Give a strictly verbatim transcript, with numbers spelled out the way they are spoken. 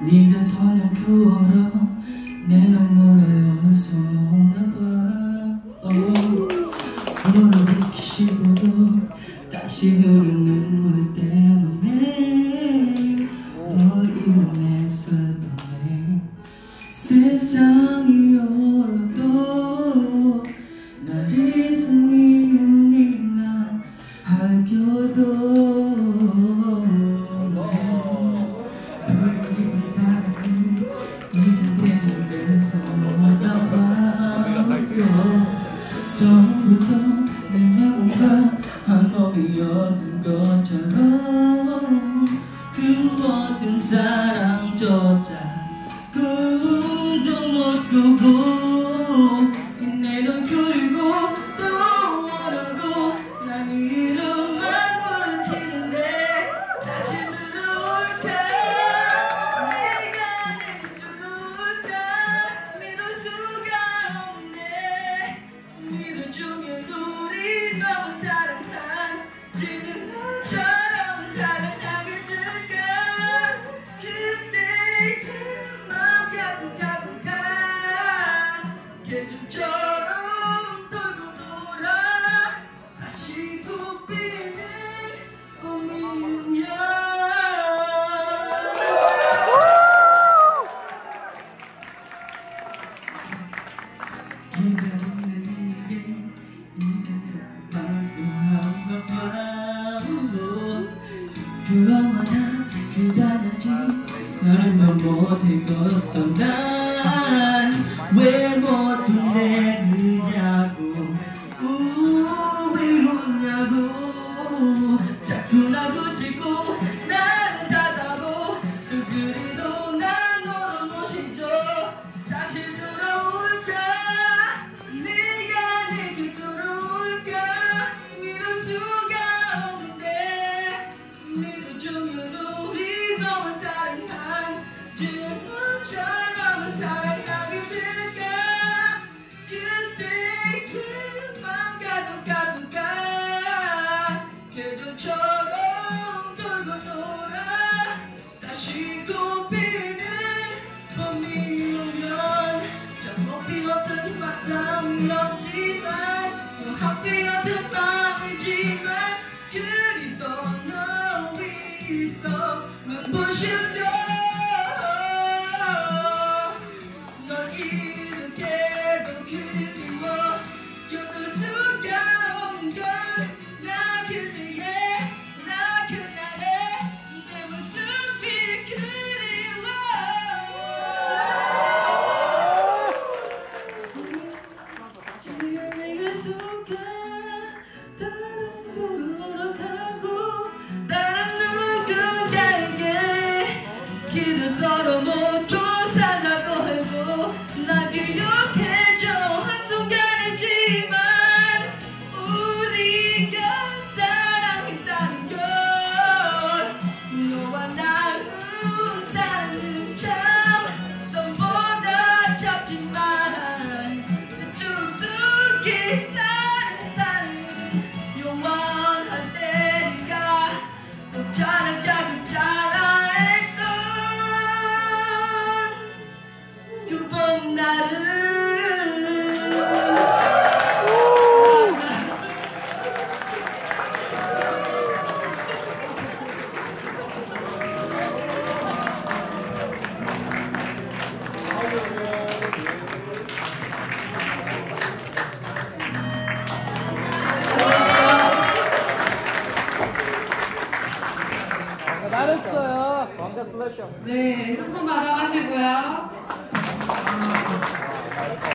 네가 떠나고로 내 눈물을 쏟아봐. 너를 잊기 싫어도 다시 흐르는 눈물 때문에 널 잃은 내 슬픔에 세상이 얼어도 날 잊으리나 알겨도 불길의 사랑은 이젠 태우게 돌아봐요. 처음부터 내 마음과 한 몸이었던 것처럼 그 어떤 사랑조차 꿈도 못 꾸고 내 눈 그리고 또 원하고 난 이름만 부르치는데 다시 들어올까? 네가 내게 들어올까? 믿을 수가 없네. 믿어주면 우리 너무 사랑한지는 너처럼 사랑하게 될까? 그때 그 맘 가도 가도 가 계절처럼 돌고 돌아 다시 꽃피는 봄이면 그거마다 그다나지 나는 더 못해 걷던 난 왜 못 혼내느냐고 왜 웃냐고 자꾸 나 굳히고 나는 닫아고 또 그래도 난 너를 못 잊어. 다시 돌아올까? 네가 내게 돌아올까? 믿을 수가 없네. 믿어주면 우리 너무 사랑한지 너처럼 사랑하게 될까? 그때 그 맘 가도 가도 가 계절처럼 돌고 돌아 다시 꽃피는 봄이 오면 잘못 피웠던 막상이 없지만 또 함께였던 밤이지만 그리도 너 있어 눈부셨어. 널 이렇게도 그리워 견딜 수가 없는 걸 나 그대의 나 그날의 내 모습이 그리워. 지금 내가 속아 다른 곳으로 가고 다른 누군가에게 길을 서로 묻고 살라고 해도 나 기억해줘. 한순간이지만 우리가 사랑했다는 걸 너와 나눈 사랑은 참 썸보다 짧지만 내 축숙이 사는 사랑은 영원할 때니까 꼭 자라가 그 자라했던 그 봄날을 잘했어요. Congratulations. 네, 상금 받아가시고요.